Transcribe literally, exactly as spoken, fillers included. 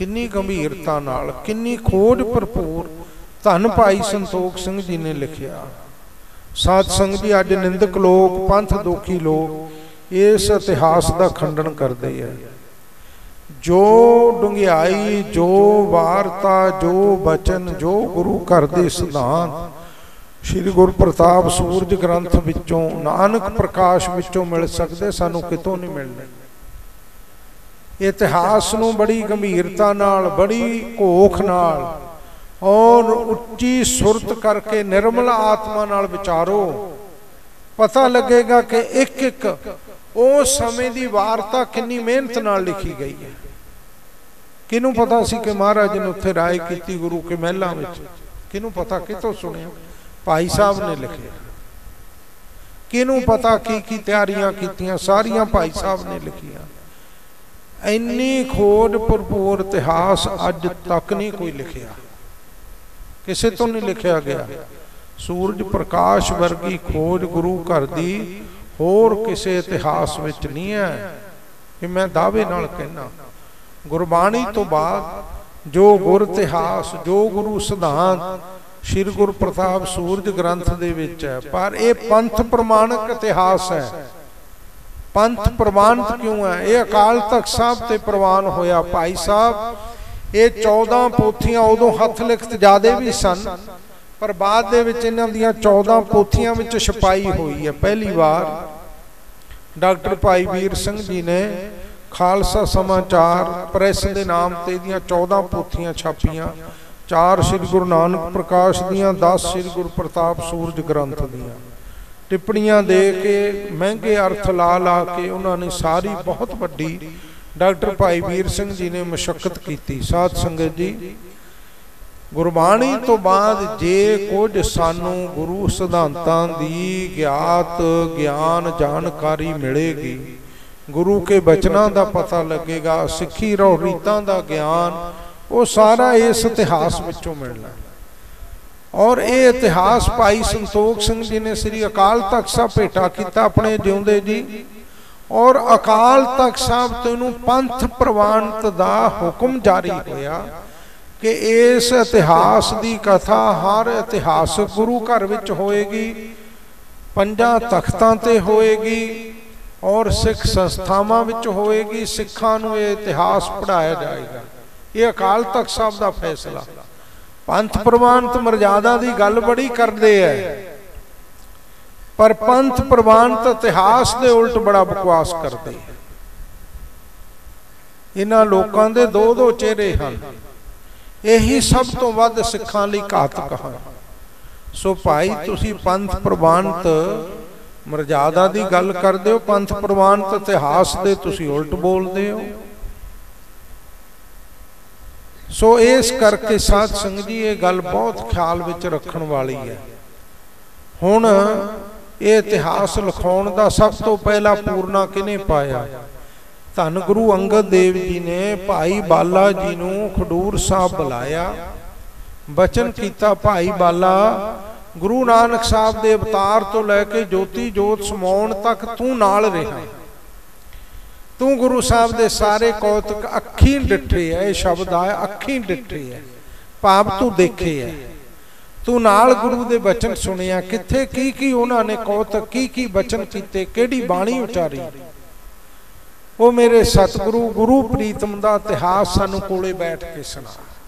किन्नी गंभीरता नाल, किन्नी खोज भरपूर धन भाई संतोख सिंह जी ने लिखिया। साध संगत जी, अज निंदक लोग, पंथ दोखी लोग इस इतिहास का खंडन करते हैं। जो डुंगियाई, जो वारता, जो बचन, जो गुरु घर दे सिद्धांत श्री गुरु प्रताप सूरज ग्रंथ विचों, नानक प्रकाश विचों मिल सकते, सानू कितों नहीं मिलने। इतिहास नूं बड़ी गंभीरता नाल, बड़ी घोख नाल और उच्ची सुरत करके निर्मल आत्मा नाल विचारो, पता लगेगा कि एक एक उस समय की वारता कितनी मेहनत नाल लिखी गई है। किनू पता सी कि महाराज ने उत्थे राय की गुरु के महलों में? किनू पता? कितों सुनिया? भाई साहब ने लिखे। किनू पता की की तैयारियां कीतियां? सारियां भाई साहब ने लिखियां। इन्नी खोज भरपूर इतिहास अज तक नहीं कोई लिखिया, किसी तो नहीं लिखा गया। सूरज प्रकाश वर्गी खोज गुरु घर दी होर किसी इतिहास विच नहीं है। कि मैं दावे नाल कहना, गुरबाणी तो बाद जो गुर इतिहास, जो गुरु सिद्धांत श्री गुरु प्रताप सूरज ग्रंथ दे विच है, पर यह पंथ प्रमाणक इतिहास है। पंथ प्रमाणित क्यों है? ये अकाल तख्त साहब ते प्रवान होया। भाई साहब ये चौदह पोथियां उदों हथ लिखत ज्यादा भी सन, पर बाद दे विच इन्हां दियां चौदह पोथियां विच छपाई हुई है। पहली बार डॉक्टर भाई वीर सिंह जी ने खालसा समाचार प्रैस के नाम से दियां चौदह पोथियां छापियां। चार श्री गुरु नानक प्रकाश दियां, दस श्री गुरु प्रताप सूरज ग्रंथ दियां। टिप्पणियां दे के महंगे अर्थ ला ला के उन्होंने सारी बहुत वड्डी डॉक्टर भाई वीर सिंह जी ने मशक्कत की। साध संगत जी, गुरबाणी तो बाद जे कुछ सानू गुरु सिद्धांतां दी ज्ञात ज्ञान जानकारी मिलेगी, गुरु के बचनां दा पता लगेगा, सिक्खी रौ रीतां दा ज्ञान, वो सारा इस इतिहास विचों मिलना। और ये इतिहास भाई संतोख सिंह जी ने श्री अकाल तख्त साहब भेटा किया अपने जिउंदे जी। और अकाल तख्त साहब तैनूं पंथ प्रवानित दा हुक्म जारी होया कि इस इतिहास की कथा हर इतिहासक गुरु घर विच होएगी, पंजा तख्तां ते होएगी और सिख संस्थावां विच होएगी। सिखां नूं ये इतिहास पढ़ाया जाएगा। ये अकाल तख्त साहब का फैसला। पंथ प्रवानित मर्यादा की गल बड़ी करते हैं, पर पंथ प्रवानित इतिहास के उल्ट बड़ा बकवास करते हैं। इन्हां लोकां दे दो दो चेहरे हैं। यही सब तो वध सिखां लई घातक है। सो भाई, तुसीं पंथ प्रवानित मर्यादा की गल करदे हो, पंथ प्रवानित इतिहास दे तुसीं उल्ट बोलदे हो। सो इस करके साध संगत जी ये गल बहुत ख्याल विच रखण वाली है। हुण ये इतिहास लिखाउण दा सब तो पहला पूरना किने पाया? धन गुरु अंगद देव जी ने भाई बाला जी नूं खडूर साहब बुलाया, बचन किया, भाई बाला, गुरु नानक साहब दे अवतार तो लैके ज्योति जोत समाउण तक तू नाल रहा। तू गुरु साहब दे सारे कौतक अखी डिठे है। यह शब्द आया, अखी डिठे है, भाव तू देखे है। तू नाल गुरु दे बचन सुनिया, किथे की की उन्होंने कौतक की की बचन किते, केड़ी बाणी उचारी। वो मेरे सतगुरु गुरु प्रीतम दा इतिहास सानू कोले बैठ के सुना।